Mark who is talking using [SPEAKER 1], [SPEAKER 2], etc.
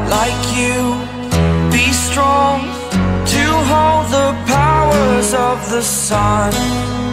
[SPEAKER 1] like you. Be strong to hold the powers of the sun.